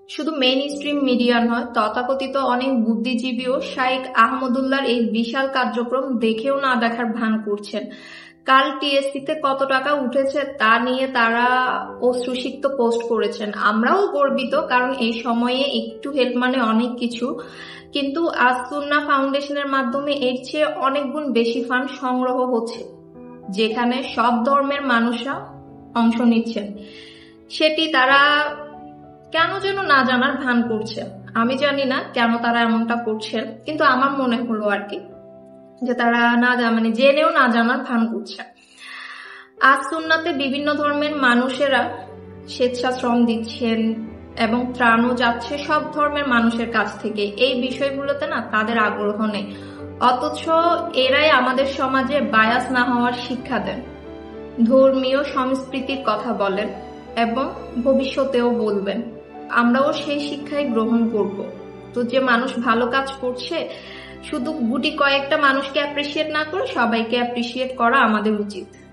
শুধু main stream media নয়, তথাকথিত অনেক বুদ্ধিজীবীও শাইখ আহমদুল্লাহর এই বিশাল কার্যক্রম দেখেও না দেখার ভান করছেন। কাল টিএসসিতে কত টাকা উঠেছে তা নিয়ে তারা অশ্রুসিক্ত পোস্ট করেছেন। আমরাও গর্বিত, কারণ এই সময়ে একটু হেল্প মানে অনেক কিছু। কিন্তু আজ সুন্নাহ ফাউন্ডেশনের মাধ্যমে এর চেয়ে অনেক গুণ বেশি ফান্ড সংগ্রহ হচ্ছে, যেখানে সব ধর্মের মানুষরা অংশ নিচ্ছেন। সেটি তারা কেন যেন না জানার ভান করছে। আমি জানি না কেন তারা এমনটা করছে, কিন্তু আমার মনে হলো আর কি যে তারা মানে জেনেও না জানার ভান করছে। আজ সুন্নাতে বিভিন্ন ধর্মের মানুষেরা স্বেচ্ছাশ্রম দিচ্ছেন এবং ত্রাণও যাচ্ছে সব ধর্মের মানুষের কাছ থেকে। এই বিষয়গুলোতে না তাদের আগ্রহ নেই, অথচ এরাই আমাদের সমাজে বায়াস না হওয়ার শিক্ষা দেন, ধর্মীয় সংস্কৃতির কথা বলেন এবং ভবিষ্যতেও বলবেন। আমরাও সেই শিক্ষাই গ্রহণ করব। তো যে মানুষ ভালো কাজ করছে, শুধু গুটি কয়েকটা মানুষকে অ্যাপ্রিসিয়েট না করে সবাইকে অ্যাপ্রিসিয়েট করা আমাদের উচিত।